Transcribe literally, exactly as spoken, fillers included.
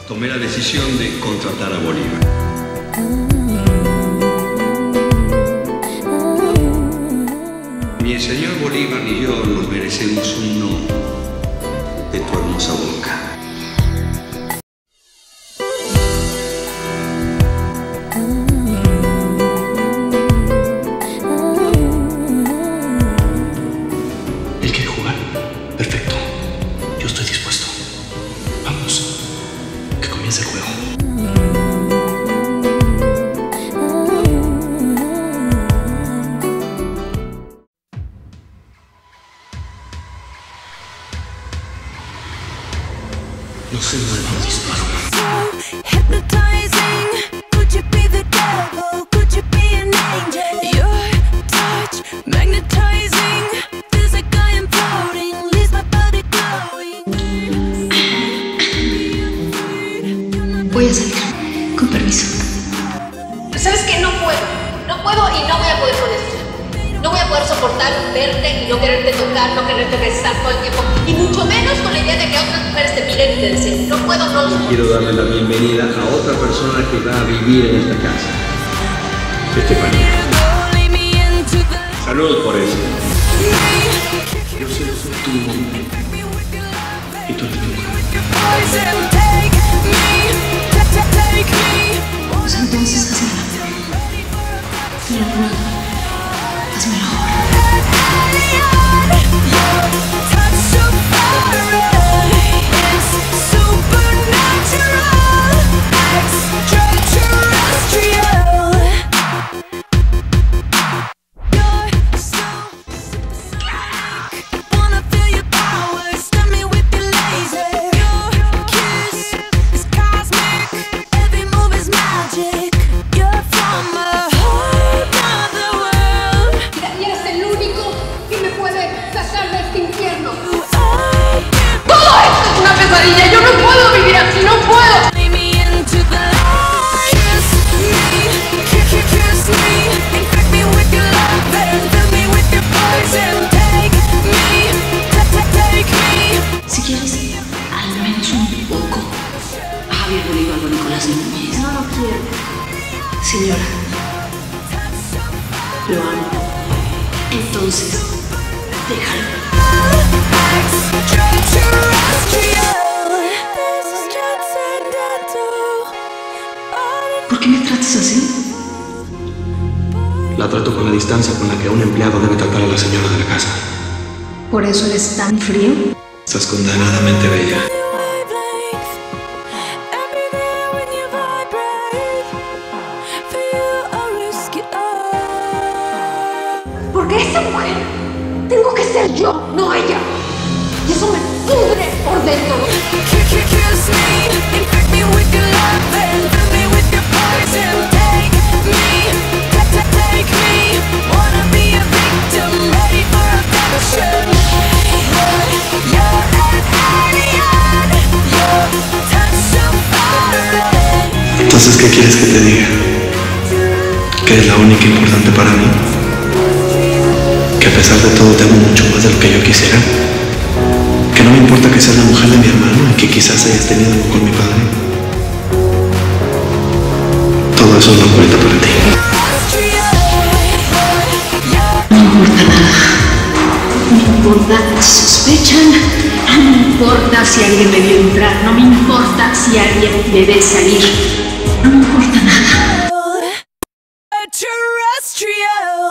tomé la decisión de contratar a Bolívar. Ni el señor Bolívar ni yo nos merecemos un no de tu hermosa boca. ¿Él quiere jugar? Perfecto. Yo estoy dispuesto. Vamos. Que comience el juego. No se mueva un disparo. Voy a salir. Con permiso. ¿Sabes qué? No puedo. No puedo y no voy a poder con esto. No voy a poder soportar verte y no quererte tocar, no quererte besar todo el tiempo. Y mucho menos con la idea de que otras mujeres te miren y te deseen. No puedo, no los puedo. Quiero darle la bienvenida a otra persona que va a vivir en esta casa. Estefanía. Salud por eso. Yo soy tu hombre. Y tú eres mi mujer. Pues entonces hazme la flor. Te lo ruego. Hazme la hora. Yo no puedo vivir así, no puedo. Si quieres, al menos un poco. A Javier Bolívar o Nicolás Núñez. No lo quiero. Señora, lo amo. Entonces, déjalo. ¿Por qué me tratas así? La trato con la distancia con la que un empleado debe tratar a la señora de la casa. ¿Por eso eres tan frío? Estás condenadamente bella. Porque esa mujer tengo que ser yo, no ella. Y eso me pudre por dentro. Entonces, ¿qué quieres que te diga? ¿Que eres la única importante para mí? ¿Que a pesar de todo te amo mucho más de lo que yo quisiera? ¿Que no me importa que seas la mujer de mi hermano y que quizás hayas tenido algo con mi padre? Todo eso no cuenta para ti. No importa nada. No importa si sospechan. No me importa si alguien me vio entrar. No me importa si alguien me ve salir. No me importa nada. Terrestrial.